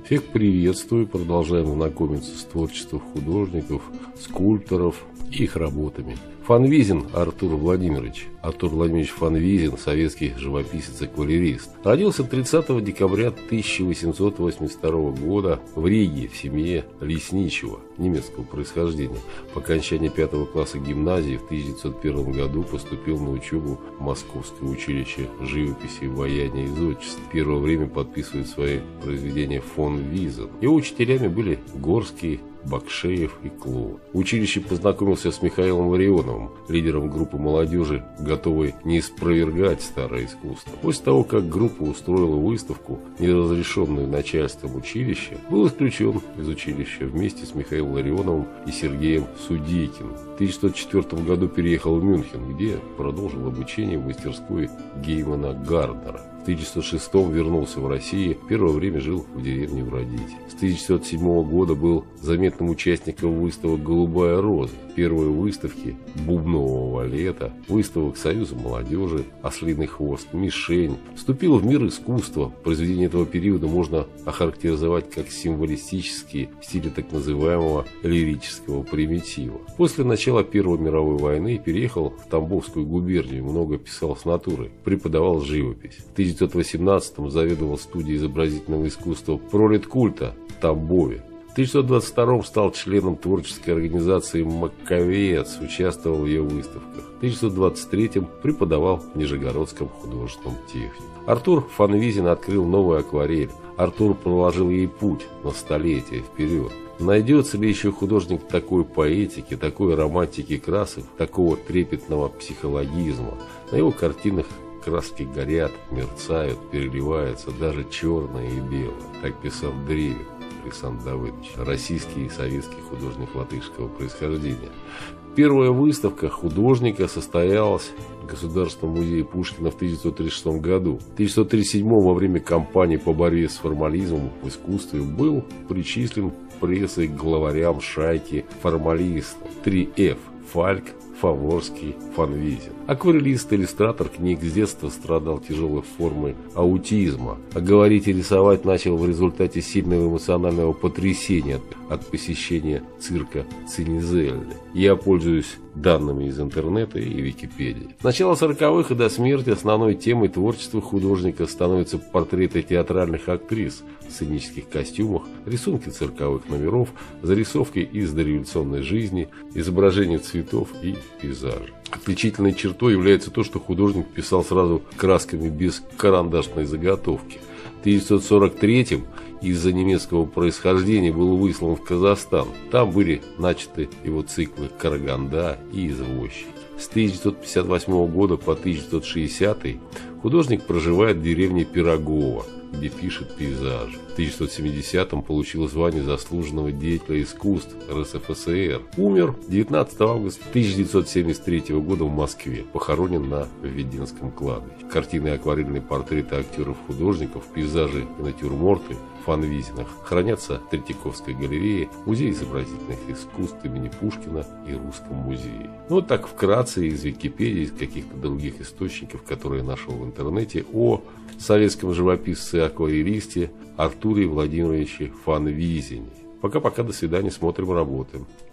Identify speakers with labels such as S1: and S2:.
S1: Всех приветствую, продолжаем знакомиться с творчеством художников, скульпторов и их работами. Фанвизин Артур Владимирович. Артур Владимирович Фанвизин, советский живописец-акварелист. Родился 30 декабря 1882 года в Риге в семье лесничего немецкого происхождения. По окончании 5 класса гимназии в 1901 году поступил на учебу в Московское училище живописи, ваяния и зодчества. Первое время подписывает свои произведения фон Визен. Его учителями были Горский, Бакшеев и Клоун. В училище познакомился с Михаилом Ларионовым, лидером группы молодежи, готовой не испровергать старое искусство. После того, как группа устроила выставку, неразрешенную начальством училища, был исключен из училища вместе с Михаилом Ларионовым и Сергеем Судейкиным. В 1904 году переехал в Мюнхен, где продолжил обучение в мастерской Геймана Гарднера. В 1906 вернулся в Россию, первое время жил в деревне у родителей. С 1907 года был заметным участником выставок «Голубая роза», первой выставки бубнового валета, выставок Союза молодежи, «Ослиный хвост», «Мишень». Вступил в мир искусства. Произведения этого периода можно охарактеризовать как символистические в стиле так называемого лирического примитива. После начала Первой мировой войны переехал в Тамбовскую губернию, много писал с натуры, преподавал живопись. В 1918-м заведовал студией изобразительного искусства «Пролеткульта» в Тамбове. В 1922-м стал членом творческой организации «Маковеец», участвовал в ее выставках. В 1923-м преподавал в Нижегородском художественном техникуме. Артур Фанвизин открыл новую акварель. Артур проложил ей путь на столетие вперед. Найдется ли еще художник такой поэтики, такой романтики красок, такого трепетного психологизма? На его картинах краски горят, мерцают, переливаются, даже черное и белое. Так писал Древик Александр Давыдович, российский и советский художник латышского происхождения. Первая выставка художника состоялась в Государственном музее Пушкина в 1936 году. В 1937 во время кампании по борьбе с формализмом в искусстве был причислен прессой к главарям шайки формалистов 3F – Фальк, Фаворский, Фанвизин. Акварелист, иллюстратор книг, с детства страдал тяжелой формой аутизма. А говорить и рисовать начал в результате сильного эмоционального потрясения от посещения цирка Цинизелли. Я пользуюсь данными из интернета и Википедии. С начала 40-х и до смерти основной темой творчества художника становятся портреты театральных актрис в сценических костюмах, рисунки цирковых номеров, зарисовки из дореволюционной жизни, изображения цветов и пейзажей. Отличительной чертой является то, что художник писал сразу красками без карандашной заготовки. В 1943-м из-за немецкого происхождения был выслан в Казахстан. Там были начаты его циклы «Караганда» и «Извозчики». С 1958 года по 1960 художник проживает в деревне Пирогово, где пишет пейзажи. В 1970-м получил звание заслуженного деятеля искусств РСФСР. Умер 19 августа 1973 года в Москве. Похоронен на Введенском кладбище. Картины и акварельные портреты актеров-художников, пейзажи и натюрморты Фанвизинах хранятся в Третьяковской галерее, Музее изобразительных искусств имени Пушкина и Русском музее. Ну вот так вкратце из Википедии, из каких-то других источников, которые я нашел в интернете, о советском живописце-акварелисте Артуре Владимировиче Фанвизине. Пока-пока, до свидания, смотрим, работаем.